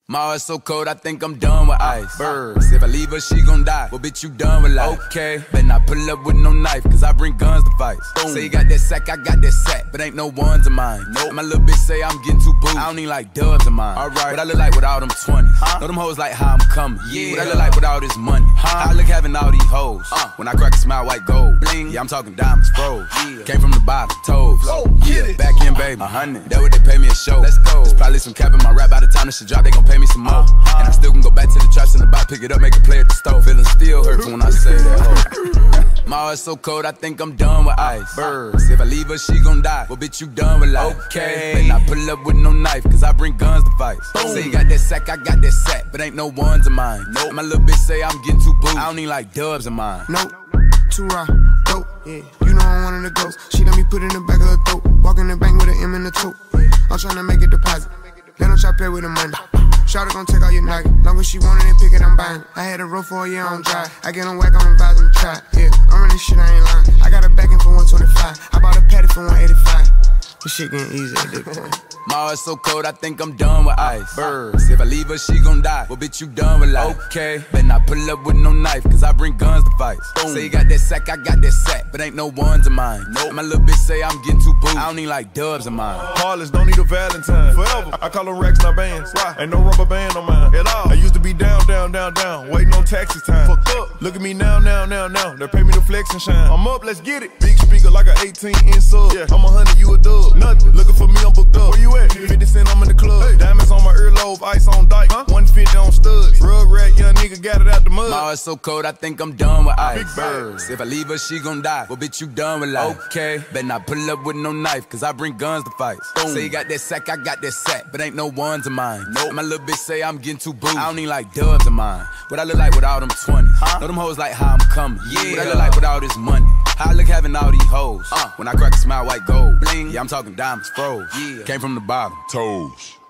My heart's so cold, I think I'm done with ice. Birds, if I leave her, she gon' die. Well, bitch, you done with life. Okay, better not pull up with no knife, cause I bring guns to fight. Say you got that sack, I got that sack, but ain't no ones of mine. Nope. My little bitch say I'm getting too booed. I don't need like dubs of mine. Alright, what I look like with all them 20s. Know them hoes like how I'm coming. Yeah, what I look like with all this money. How I look having all these hoes. When I crack a smile, white gold. Bling, yeah, I'm talking diamonds, froze. Yeah. Came from the bottom, toes. Yeah, back in, baby. 100. That what they pay me a show. Let's go. There's probably some cap in my rap. By the time this shit drop, they gon' pay me some more. And I still can go back to the traps in the box, pick it up, make a play at the stove. Feeling still hurts when I say that hoe. My heart's so cold, I think I'm done with ice. Birds, if I leave her, she gon' die. Well, bitch, you done with life. Okay, better not pull up with no knife, cause I bring guns to fight. Say you got that sack, I got that sack, but ain't no ones of mine. Nope. My little bitch say I'm getting too booed. I don't need like dubs of mine. Nope. Too raw, dope, yeah. You know I'm one of the ghosts. She let me put in the back of her throat. Walk in the bank with an M in the tote. I'm tryna make a deposit. Let them chop it with the money. Shawty gon' take all your nugget. Long as she want it and pick it, I'm buying. I had a roll for a year on dry. I get on whack on the vibes and try. Yeah, I'm running shit, I ain't lying. I got a backing for 125. I bought a patty for 185. This shit getting easy at this point. My heart's so cold, I think I'm done with ice. Birds, if I leave her, she gon' die. Well, bitch, you done with life. Okay, better not pull up with no knife, cause I bring guns to fight. Say you got that sack, I got that sack, but ain't no ones of mine. Nope. My little bitch say I'm getting too booed. I don't need like dubs of mine. Heartless, don't need a Valentine. Forever, I call them racks, not bands. Why? Ain't no rubber band on mine at all. I used to be down, down, down, down, waiting on taxi time. Fucked up. Look at me now, now, now, now. They pay me to flex and shine. I'm up, let's get it. Big speaker like an 18-inch sub. Yeah. I'm 100, you a dub. Nothing. Looking for me, I'm booked up. Where you at? 50 cent, I'm in the club. Hey. Diamonds on my earlobe, ice on dyke. 150 on studs. Rug rat, young nigga got it out the mud. My heart's so cold, I think I'm done with ice. Big birds, if I leave her, she gon' die. Well, bitch, you done with life. Okay, better not pull up with no knife, cause I bring guns to fight. Say you got that sack, I got that sack, but ain't no ones of mine. Nope. My little bitch say I'm getting too booed. I don't need like dubs of mine. What I look like with all them 20s. Know them hoes like how I'm coming. Yeah, what I look like with all this money. How I look having all these hoes. When I crack a smile, white gold. Bling, yeah, I'm talking diamonds, froze. Yeah, came from the bottom, toes.